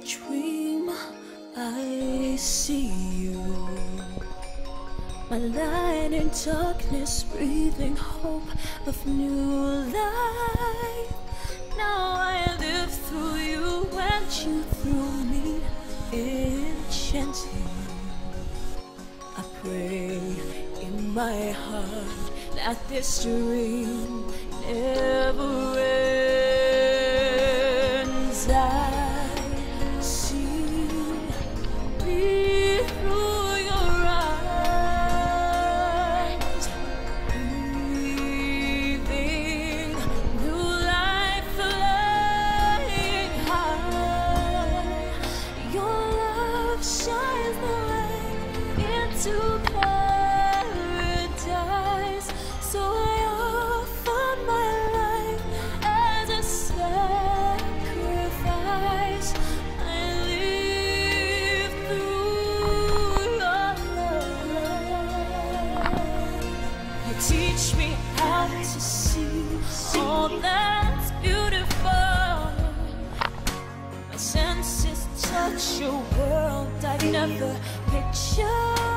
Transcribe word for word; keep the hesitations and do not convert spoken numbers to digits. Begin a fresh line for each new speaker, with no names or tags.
dream I see you, my light in darkness, breathing hope of new life. Now I live through you and you through me, enchanting. I pray in my heart that this dream never ends. I see me through your eyes, breathing new life, flying high. Your love shines the way into paradise. So I offer my life as a sacrifice. I live through your love. You teach me how to see all that's beautiful. My senses touch a world I've never pictured.